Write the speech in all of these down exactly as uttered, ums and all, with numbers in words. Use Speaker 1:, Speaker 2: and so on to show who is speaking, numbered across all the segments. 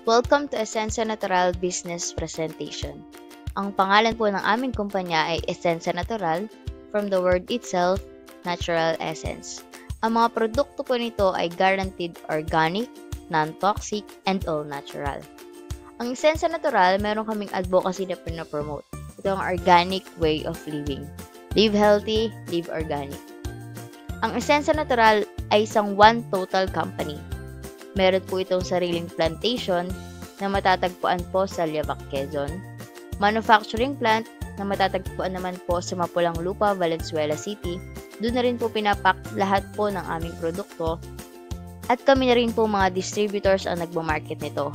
Speaker 1: Welcome to Esensa Natural Business Presentation. Ang pangalan po ng aming kumpanya ay Esensa Natural, from the word itself, natural essence. Ang mga produkto po nito ay guaranteed organic, non-toxic, and all natural. Ang Esensa Natural, meron kaming advocacy na pinapromote. Ito ang organic way of living. Live healthy, live organic. Ang Esensa Natural ay isang one total company. Meron po itong sariling plantation na matatagpuan po sa Liabac, Quezon. Manufacturing plant na matatagpuan naman po sa Mapulang Lupa, Valenzuela City. Doon na rin po pinapak lahat po ng aming produkto. At kami na rin po mga distributors ang nagmamarket nito.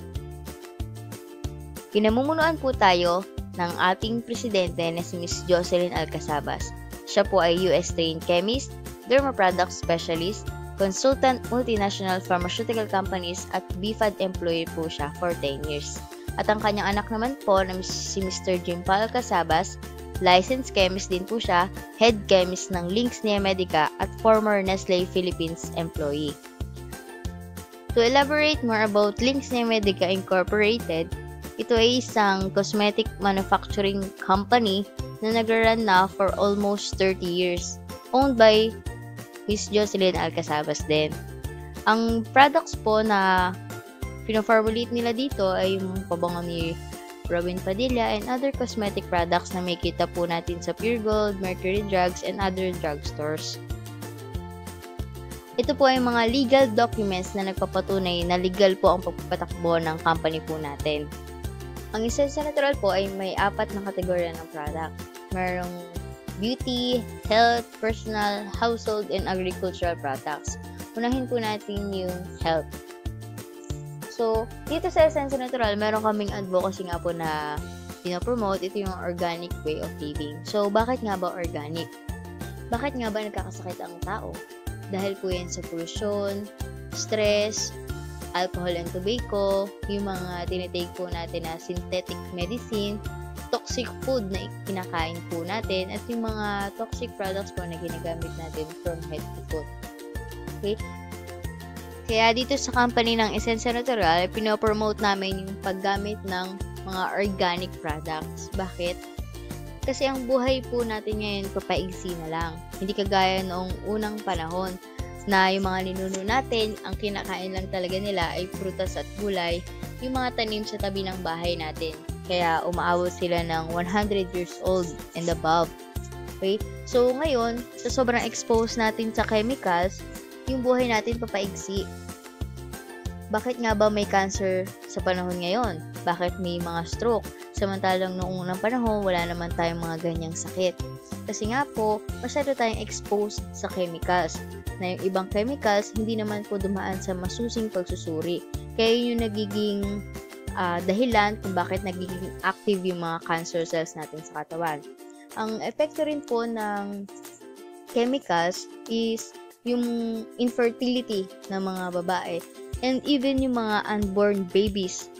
Speaker 1: Pinamumunuan po tayo ng ating presidente na si Miz Jocelyn Alcazabas. Siya po ay U S-trained chemist, derma product specialist, consultant multinational pharmaceutical companies at B F A D employee po siya for ten years. At ang kanyang anak naman po na si Mister Jim Paul Alcazabas, licensed chemist din po siya, head chemist ng Links Neomedica at former Nestle Philippines employee. To elaborate more about Links Neomedica Incorporated, ito ay isang cosmetic manufacturing company na nagra-run na for almost thirty years, owned by Miz Jocelyn Alcazabas din. Ang products po na pino-formulate nila dito ay yung pabango ni Robin Padilla and other cosmetic products na may kita po natin sa Pure Gold, Mercury Drugs, and other drugstores. Ito po ay mga legal documents na nagpapatunay na legal po ang pagpapatakbo ng company po natin. Ang Esensa Natural po ay may apat na kategorya ng product. Mayroong beauty, health, personal, household, and agricultural products. Unahin po natin yung health. So, dito sa Esensa Natural, meron kaming advocacy nga po na pinapromote. Ito yung organic way of living. So, bakit nga ba organic? Bakit nga ba nagkakasakit ang tao? Dahil po yan sa pollution, stress, alcohol and tobacco, yung mga tinitake po natin na synthetic medicine, toxic food na kinakain po natin, at yung mga toxic products po na ginagamit natin from head to foot. Okay? Kaya dito sa company ng Esensa Natural, pinopromote namin yung paggamit ng mga organic products. Bakit? Kasi ang buhay po natin ngayon papaigsi na lang. Hindi kagaya noong unang panahon na yung mga ninuno natin, ang kinakain lang talaga nila ay prutas at gulay, yung mga tanim sa tabi ng bahay natin. Kaya umaabot sila ng one hundred years old and above. Okay? So ngayon, sa sobrang expose natin sa chemicals, yung buhay natin papaigsi. Bakit nga ba may cancer sa panahon ngayon? Bakit may mga stroke? Samantalang noong unang panahon, wala naman tayong mga ganyang sakit. Kasi nga po, masyado tayong exposed sa chemicals. Na yung ibang chemicals, hindi naman po dumaan sa masusing pagsusuri. Kaya yun yung nagiging uh, dahilan kung bakit nagiging active yung mga cancer cells natin sa katawan. Ang epekto rin po ng chemicals is yung infertility ng mga babae and even yung mga unborn babies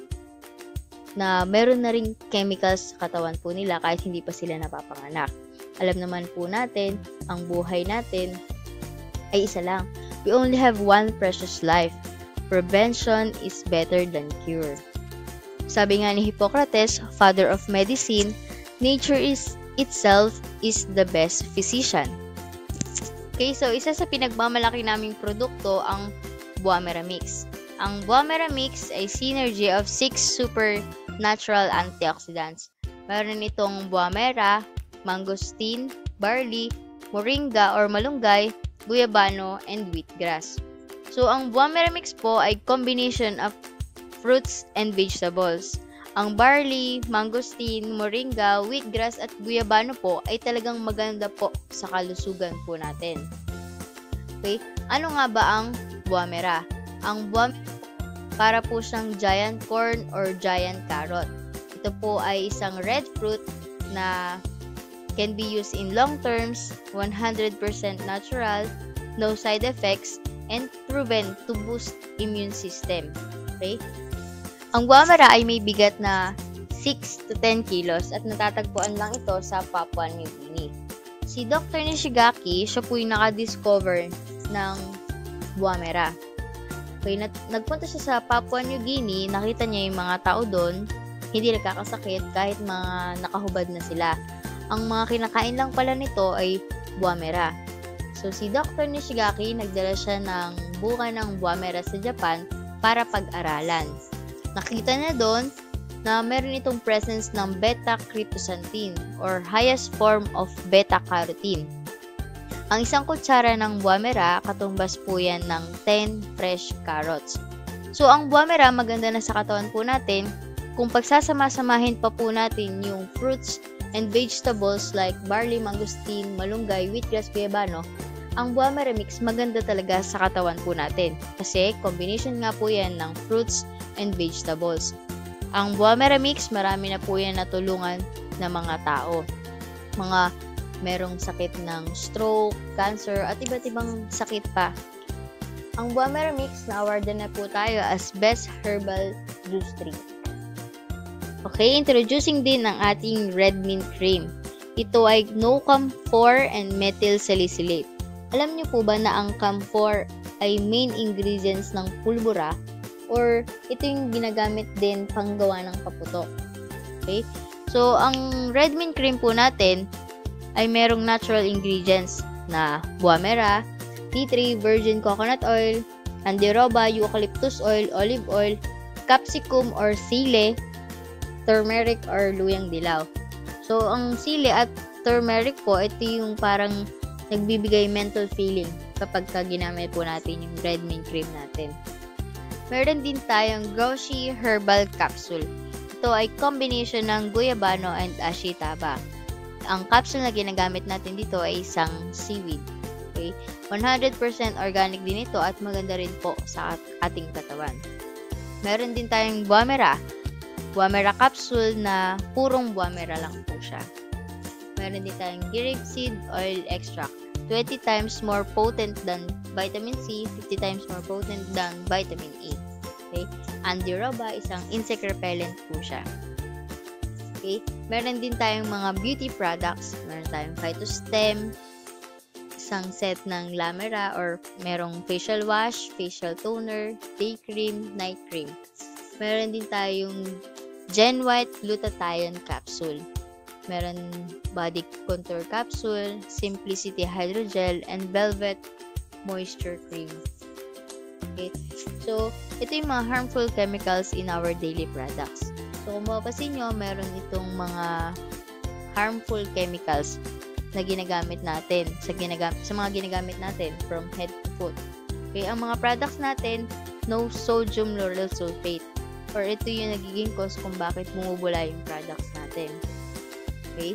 Speaker 1: na meron na ring chemicals sa katawan po nila kahit hindi pa sila napapanganak. Alam naman po natin, ang buhay natin ay isa lang. We only have one precious life. Prevention is better than cure. Sabi nga ni Hippocrates, father of medicine, nature is itself is the best physician. Okay, so isa sa pinagmamalaki naming produkto ang Buamera Mix. Ang Buamera Mix ay synergy of six super natural antioxidants. Meron itong Buamera, mangosteen, barley, moringa or malunggay, guyabano, and wheatgrass. So, ang Buamera Mix po ay combination of fruits and vegetables. Ang barley, mangosteen, moringa, wheatgrass, at guyabano po ay talagang maganda po sa kalusugan po natin. Okay? Ano nga ba ang Buamera? Ang Buamera para po siyang giant corn or giant carrot. Ito po ay isang red fruit na can be used in long terms, one hundred percent natural, no side effects, and proven to boost immune system. Okay? Ang Buamera ay may bigat na six to ten kilos at natatagpuan lang ito sa Papua New Guinea. Si Doctor Nishigaki, siya po yung naka-discover ng Buamera. Okay, nat nagpunta siya sa Papua New Guinea, nakita niya yung mga tao doon, hindi nagkakasakit kahit mga nakahubad na sila. Ang mga kinakain lang pala nito ay Bois-Mera. So, si Doctor Nishigaki, nagdala siya ng bunga ng Bois-Mera sa Japan para pag-aralan. Nakita niya doon na meron itong presence ng beta-cryptoxanthin or highest form of beta-carotene. Ang isang kutsara ng Bois-Mera, katumbas po yan ng ten fresh carrots. So, ang Bois-Mera, maganda na sa katawan po natin. Kung pagsasama-samahin pa po natin yung fruits and vegetables like barley, mangosteen, malunggay, wheatgrass, guyabano, ang Bois-Mera mix maganda talaga sa katawan po natin. Kasi, combination nga po yan ng fruits and vegetables. Ang Bois-Mera mix, marami na po yan natulungan ng mga tao. Mga merong sakit ng stroke, cancer, at iba't ibang sakit pa. Ang Bois-Mera mix, na-awardan na po tayo as Best Herbal Juice Drink. Okay, introducing din ang ating Red Mint Cream. Ito ay no camphor and methyl salicylate. Alam niyo po ba na ang camphor ay main ingredients ng pulbura or ito yung ginagamit din panggawa ng paputok? Okay? So, ang Red Mint Cream po natin ay merong natural ingredients na Bois-Mera, tea tree, virgin coconut oil, andiroba, eucalyptus oil, olive oil, capsicum or sile, turmeric or luyang dilaw. So, ang sile at turmeric po, ito yung parang nagbibigay mental feeling kapag ka ginamit po natin yung Red Mint Cream natin. Meron din tayong Groshi Herbal Capsule. Ito ay combination ng guyabano and ashitaba. Ang capsule na ginagamit natin dito ay isang seaweed. Okay? one hundred percent organic din ito at maganda rin po sa ating katawan. Meron din tayong Bois-Mera. Bois-Mera capsule na purong Bois-Mera lang po siya. Meron din tayong grapeseed oil extract. twenty times more potent than vitamin C, fifty times more potent than vitamin A. Okay? Andiroba, isang insect repellent po siya. Okay? Meron din tayong mga beauty products. Meron tayong Phytostem, isang set ng La Mera or merong facial wash, facial toner, day cream, night cream. Meron din tayong Gen White Glutathione Capsule. Meron Body Contour Capsule, Simplicity Hydrogel, and Velvet Moisture Cream. Okay? So, ito yung mga harmful chemicals in our daily products. So, kung mapapansin nyo, meron itong mga harmful chemicals na ginagamit natin sa, ginagamit, sa mga ginagamit natin from head to foot. Okay, ang mga products natin, no sodium lauryl sulfate. Or ito yung nagiging cause kung bakit bumubula yung products natin. Okay?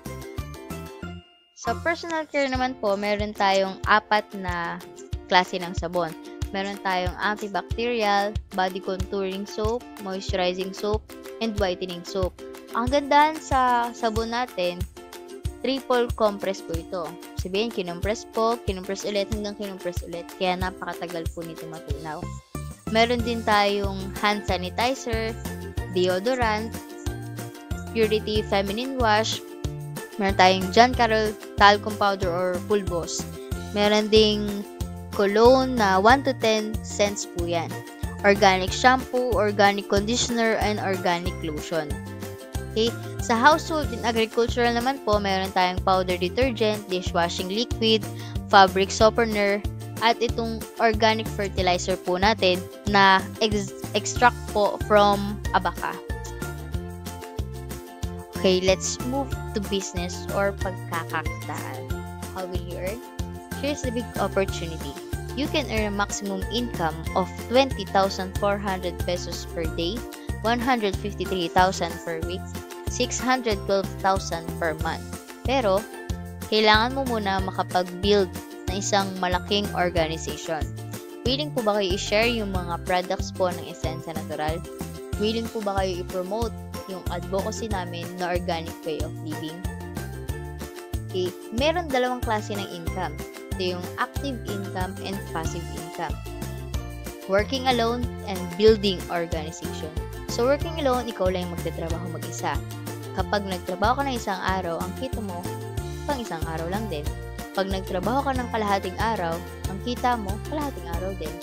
Speaker 1: Sa personal care naman po, meron tayong apat na klase ng sabon. Meron tayong antibacterial, body contouring soap, moisturizing soap, and whitening soap. Ang gandahan sa sabon natin, triple compress po ito. Sabihin, kinumpress po, kinumpress ulit, hanggang kinumpress ulit. Kaya napakatagal po nito matunaw. Meron din tayong hand sanitizer, deodorant, Purity Feminine Wash. Meron tayong John Carroll Talcum Powder or Pulbos. Meron ding cologne na one to ten cents po yan. Organic shampoo, organic conditioner, and organic lotion. Okay? Sa household and agricultural naman po, meron tayong powder detergent, dishwashing liquid, fabric softener, at itong organic fertilizer po natin na ex extract po from abaca. Okay, let's move to business or pagkakakitaan. How will you earn? Here's the big opportunity. You can earn a maximum income of twenty thousand four hundred pesos per day, one hundred fifty-three thousand per week, six hundred twelve thousand per month. Pero, kailangan mo muna makapag-build na isang malaking organization. Willing po ba kayo i-share yung mga products po ng Essensia Natural? Willing po ba kayo i-promote yung advocacy namin na organic way of living? Okay, meron dalawang klase ng income. Ito yung active income and passive income. Working alone and building organization. So, working alone, ikaw lang yung magtatrabaho mag-isa. Kapag nagtrabaho ka ng isang araw, ang kita mo, pang isang araw lang din. Pag nagtrabaho ka ng kalahating araw, ang kita mo, kalahating araw din.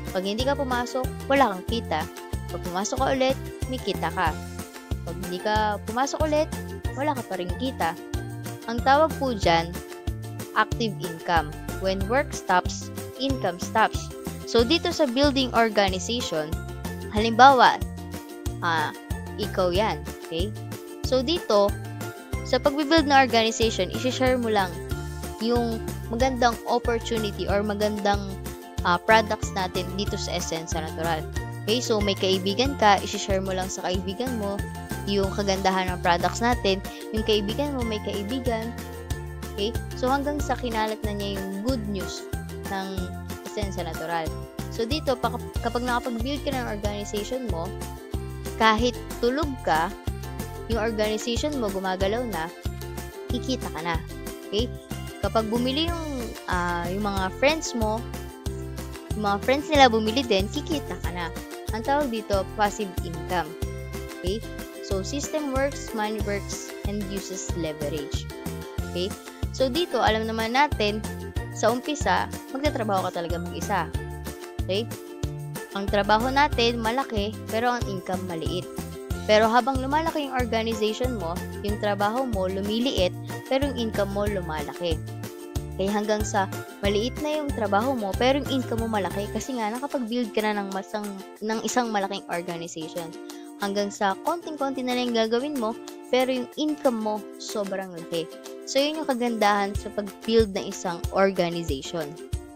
Speaker 1: Pag hindi ka pumasok, wala kang kita. Pag pumasok ka ulit, may kita ka. Pag hindi ka pumasok ulit, wala ka pa rin kita. Ang tawag po dyan, active income. When work stops, income stops. So, dito sa building organization, halimbawa, ah, ikaw yan. Okay? So, dito, sa pag-build na organization, isi-share mo lang yung magandang opportunity or magandang uh, products natin dito sa Esensa Natural. Okay? So, may kaibigan ka, isi-share mo lang sa kaibigan mo yung kagandahan ng products natin. Yung kaibigan mo, may kaibigan. Okay? So, hanggang sa kinalat na niya yung good news ng Esensa Natural. So, dito, kapag nakapag-build ka ng organization mo, kahit tulog ka, yung organization mo gumagalaw na, kikita ka na. Okay? Kapag bumili yung, uh, yung mga friends mo, yung mga friends nila bumili din, kikita ka na. Ang tawag dito, passive income. Okay? So, system works, money works, and uses leverage. Okay? So, dito, alam naman natin, sa umpisa, magtatrabaho ka talaga mag-isa. Okay? Ang trabaho natin, malaki, pero ang income maliit. Pero habang lumalaki yung organization mo, yung trabaho mo lumiliit, pero yung income mo lumalaki. Kaya hanggang sa maliit na yung trabaho mo, pero yung income mo malaki kasi nga nakapag-build ka na ng, masang, ng isang malaking organization. Hanggang sa konting-konti na lang yung gagawin mo, pero yung income mo sobrang laki. So, yun yung kagandahan sa pag-build ng isang organization.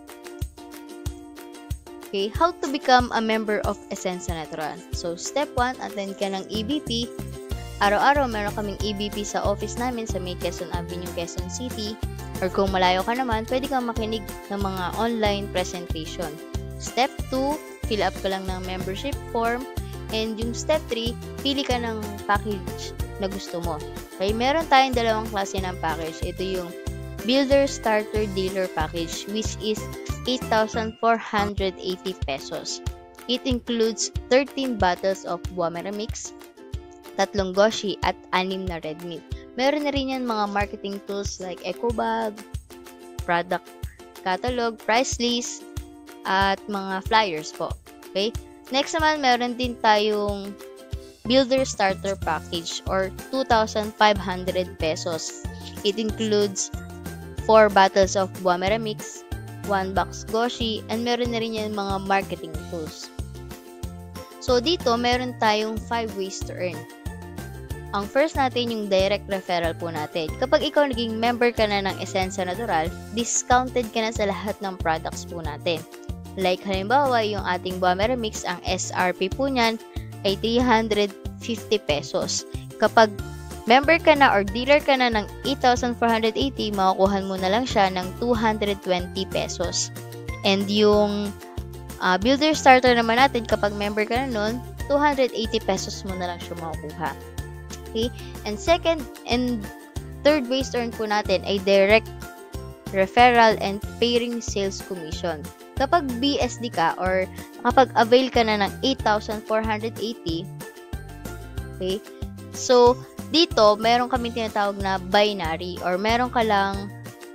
Speaker 1: Okay, how to become a member of Esensa Natural. So, step one, attend ka ng E B P. Araw-araw, meron kaming E B P sa office namin sa May Quezon Avenue, Quezon City. Or kung malayo ka naman, pwede kang makinig ng mga online presentation. Step two, fill up ka lang ng membership form. And yung step three, pili ka ng package na gusto mo. Okay, meron tayong dalawang klase ng package. Ito yung Builder Starter Dealer Package, which is eight thousand four hundred eighty pesos. It includes thirteen bottles of Buamera Mix, tatlong Goshi, at anim na red meat. Meron na rin yan mga marketing tools like eco bag, product catalog, price list, at mga flyers po. Okay? Next naman, meron din tayong Builder Starter Package or two thousand five hundred pesos. It includes four bottles of Buamera Mix, one box Goshi, and meron na rin yan mga marketing tools. So, dito, meron tayong five ways to earn. Ang first natin, yung direct referral po natin. Kapag ikaw naging member ka na ng Esensa Natural, discounted ka na sa lahat ng products po natin. Like, halimbawa, yung ating Buamera Mix, ang S R P po niyan ay three hundred fifty pesos. Kapag member ka na or dealer ka na ng eight thousand four hundred eighty, makukuha mo na lang siya ng two hundred twenty pesos. And yung uh, Builder Starter naman natin, kapag member ka na nun, two hundred eighty pesos mo na lang siya makukuha. Okay? And second and third ways to earn po natin ay direct referral and pairing sales commission. Kapag B S D ka or kapag avail ka na ng eight thousand four hundred eighty, okay? So, dito, meron kami tinatawag na binary or meron ka lang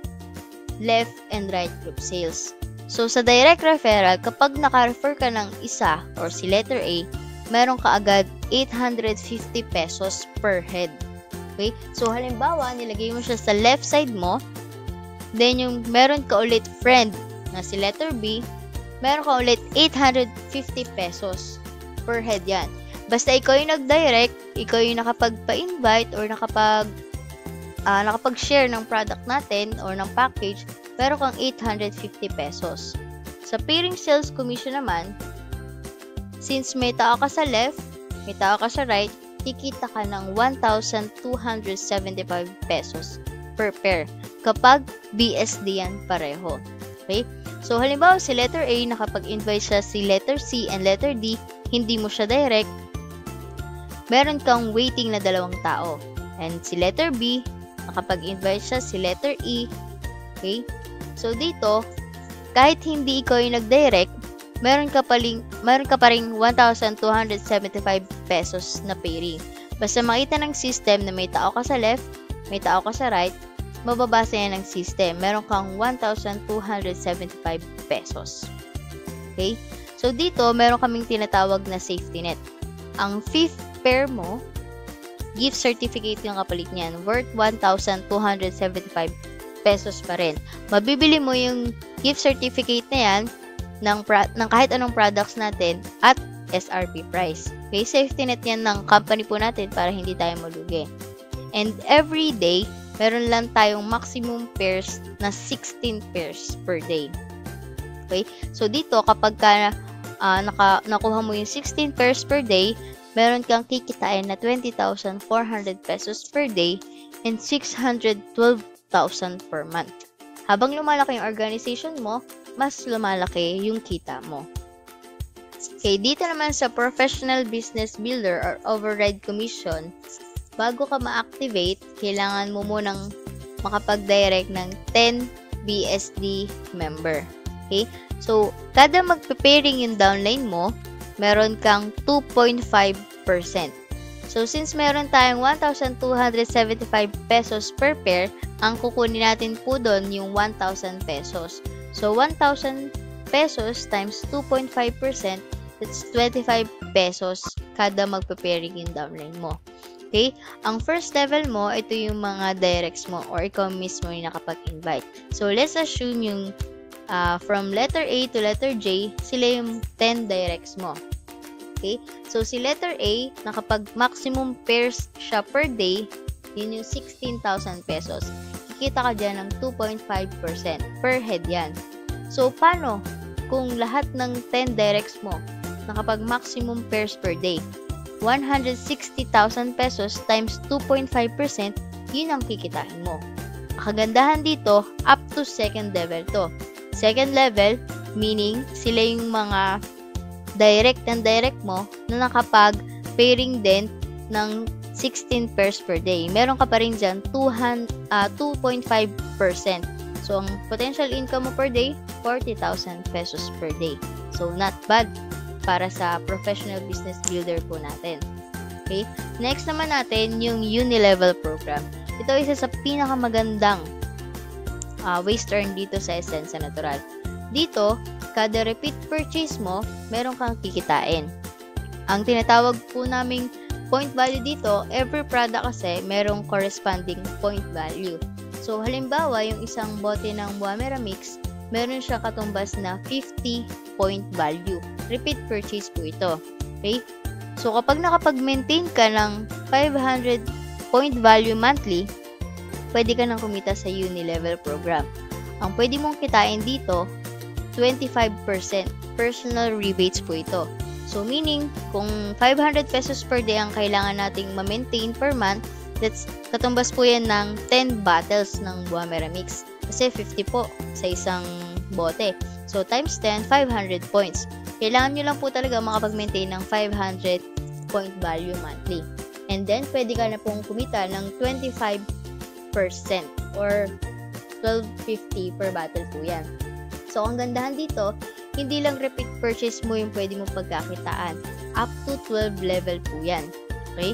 Speaker 1: left and right group sales. So, sa direct referral, kapag naka-refer ka ng isa or si letter A, meron ka agad eight hundred fifty pesos per head. Okay? So, halimbawa, nilagay mo siya sa left side mo, then yung meron ka ulit friend na si letter B, meron ka ulit eight hundred fifty pesos per head yan. Basta ikaw yung nag-direct, ikaw yung nakapagpa-invite or nakapag uh, nakapag-share ng product natin or ng package, meron kang eight hundred fifty pesos. Sa pairing sales commission naman, since may tao ka sa left, may tao ka sa right, kikita ka ng one thousand two hundred seventy-five pesos per pair kapag B S D yan pareho. Okay? So, halimbawa, si letter A, nakapag-invite siya si letter C and letter D, hindi mo siya direct, meron kang waiting na dalawang tao. And si letter B, nakapag-invite siya si letter E. Okay? So, dito, kahit hindi ikaw yung nag-direct, meron ka pa rin, meron ka pa rin one thousand two hundred seventy-five pesos na pairing. Basta makita ng system na may tao ka sa left, may tao ka sa right, mababasa yan ng system. Meron kang one thousand two hundred seventy-five pesos. Okay? So, So, dito, meron kaming tinatawag na safety net. Ang fifth pair mo, gift certificate yung kapalit niyan, worth one thousand two hundred seventy-five pesos pa rin. Mabibili mo yung gift certificate na yan ng, ng kahit anong products natin at S R P price. Okay, safety net yan ng company po natin para hindi tayo malugi. And every day, meron lang tayong maximum pairs na sixteen pairs per day. Okay, so dito kapag ka, uh, naka, nakuha mo yung sixteen pairs per day, meron kang kikitain na twenty thousand four hundred pesos per day and six hundred twelve thousand per month. Habang lumalaki yung organization mo, mas lumalaki yung kita mo. Okay, dito naman sa Professional Business Builder or Override Commission, bago ka ma-activate, kailangan mo munang makapag-direct ng ten B S D member. Okay? So, kada magpe-pairing yung downline mo, meron kang two point five percent. So, since meron tayong one thousand two hundred seventy-five pesos per pair, ang kukunin natin po doon yung one thousand pesos. So, one thousand pesos times two point five percent, that's twenty-five pesos kada magpe-pairing yung downline mo. Okay? Ang first level mo, ito yung mga directs mo or ikaw mismo yung nakapag-invite. So, let's assume yung uh, from letter A to letter J, sila yung ten directs mo. Okay? So, si letter A, nakapag maximum pairs siya per day, yun yung sixteen thousand pesos. Kikita ka dyan ng two point five percent per head yan. So, paano kung lahat ng ten directs mo nakapag maximum pairs per day? one hundred sixty thousand pesos times two point five percent, yun ang kikitain mo. Kagandahan dito, up to second level to. Second level, meaning sila yung mga direct and direct mo na nakapag pairing din ng sixteen pairs per day. Meron ka pa rin dyan two point five percent. So, ang potential income mo per day, forty thousand pesos per day. So, not bad para sa professional business builder po natin. Okay? Next naman natin yung Unilevel program. Ito isa sa pinakamagandang uh, ways to earn dito sa Essensa Natural. Dito, kada repeat purchase mo, meron kang kikitain. Ang tinatawag po naming point value dito, every product kasi merong corresponding point value. So, halimbawa, yung isang bote ng Buamera Mix, meron siya katumbas na fifty point value. Repeat purchase po ito. Okay? So, kapag nakapag-maintain ka ng five hundred point value monthly, pwede ka nang kumita sa Unilevel program. Ang pwede mong kitain dito, twenty-five percent personal rebates po ito. So, meaning, kung five hundred pesos per day ang kailangan nating ma-maintain per month, that's katumbas po yan ng ten bottles ng Buamera Mix. Kasi fifty po sa isang bote. So, times ten, five hundred points. Kailangan nyo lang po talaga makapag-maintain ng five hundred point value monthly. And then, pwede ka na pong kumita ng twenty-five percent or twelve fifty per bottle po yan. So, ang gandahan dito, hindi lang repeat purchase mo yung pwede mong pagkakitaan. Up to twelve level po yan. Okay?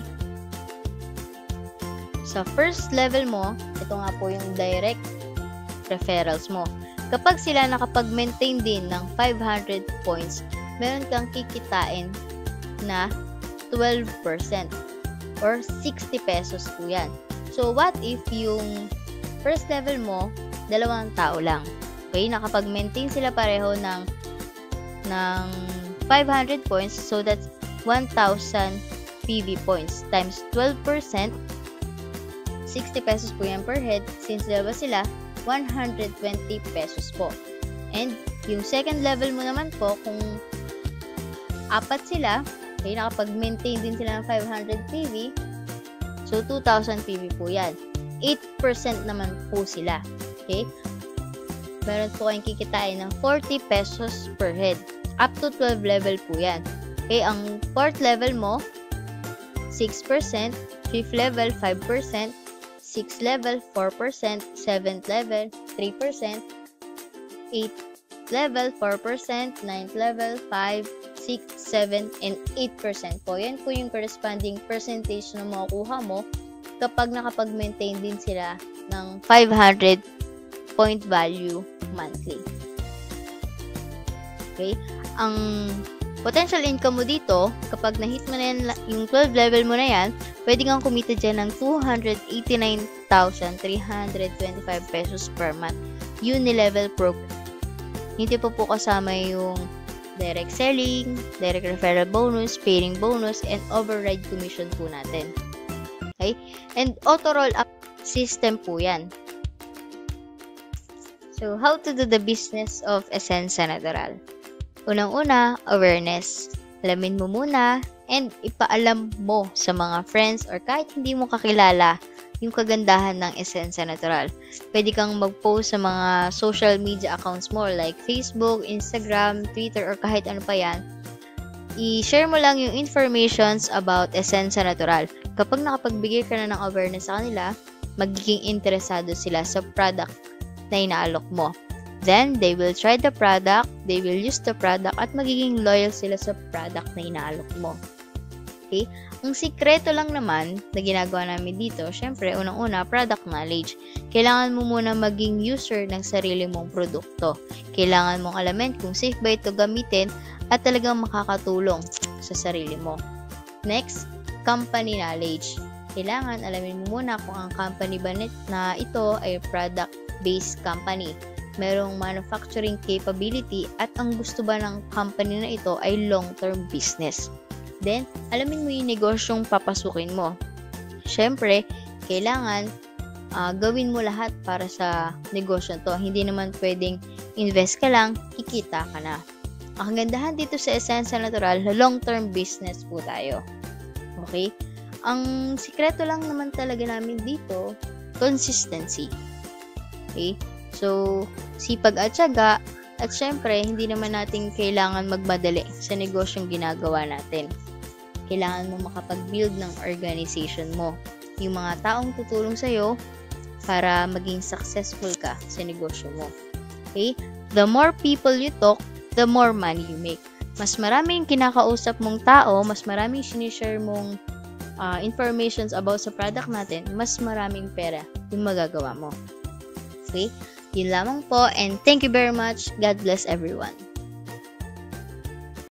Speaker 1: Sa first level mo, ito nga po yung direct referrals mo. Kapag sila nakapag-maintain din ng five hundred points, meron kang kikitain na twelve percent or sixty pesos po yan. So, what if yung first level mo, dalawang tao lang? Okay, nakapag-maintain sila pareho ng ng five hundred points, so that's one thousand P V points times twelve percent, sixty pesos po yan per head. Since dalawa sila, one hundred twenty pesos po. And yung second level mo naman po, kung apat sila, okay, nakapag-maintain din sila ng five hundred P V, so two thousand P V po yan. eight percent naman po sila. Okay? Meron po kayong kikitain ng forty pesos per head. Up to twelve level po yan. Okay, ang fourth level mo, six percent, fifth level, five percent, sixth level, four percent, seventh level, three percent, eighth level, four percent, ninth level, five, six, seven, and eight percent po. Yan po yung corresponding percentage na makukuha mo kapag nakapag-maintain din sila ng five hundred point value monthly. Okay? Ang potential income mo dito, kapag na-hit mo na yan, yung twelve level mo na yan, pwede kang kumita dyan ng two hundred eighty-nine thousand three hundred twenty-five pesos per month. Uni-level program. Hindi po po kasama yung direct selling, direct referral bonus, pairing bonus, and override commission po natin. Okay? And auto roll up system po yan. So, how to do the business of Esensa Natural? Unang-una, awareness. Alamin mo muna and ipaalam mo sa mga friends or kahit hindi mo kakilala yung kagandahan ng Esensa Natural. Pwede kang mag-post sa mga social media accounts mo like Facebook, Instagram, Twitter, or kahit ano pa yan. I-share mo lang yung informations about Esensa Natural. Kapag nakapagbigay ka na ng awareness sa kanila, magiging interesado sila sa product na inaalok mo. Then, they will try the product, they will use the product, at magiging loyal sila sa product na inaalok mo. Okay? Ang sikreto lang naman na ginagawa namin dito, syempre, unang-una, product knowledge. Kailangan mo muna maging user ng sarili mong produkto. Kailangan mong alamin kung safe ba ito gamitin at talagang makakatulong sa sarili mo. Next, company knowledge. Kailangan alamin mo muna kung ang company ba na ito ay product-based company. Merong manufacturing capability at ang gusto ba ng company na ito ay long-term business. Then, alamin mo yung negosyong papasukin mo. Siyempre, kailangan uh, gawin mo lahat para sa negosyo to. Hindi naman pwedeng invest ka lang, kikita ka na. Ang kagandahan dito sa Esensa Natural, long-term business po tayo. Okay? Ang sikreto lang naman talaga namin dito, consistency. Okay? So, sipag at syaga, at syempre, hindi naman natin kailangan magmadali sa negosyong ginagawa natin. Kailangan mo makapag-build ng organization mo. Yung mga taong tutulong sa'yo para maging successful ka sa negosyo mo. Okay? The more people you talk, the more money you make. Mas maraming kinakausap mong tao, mas maraming sinishare mong uh, informations about sa product natin, mas maraming pera yung magagawa mo. Okay? Yun lamang po, and thank you very much. God bless everyone.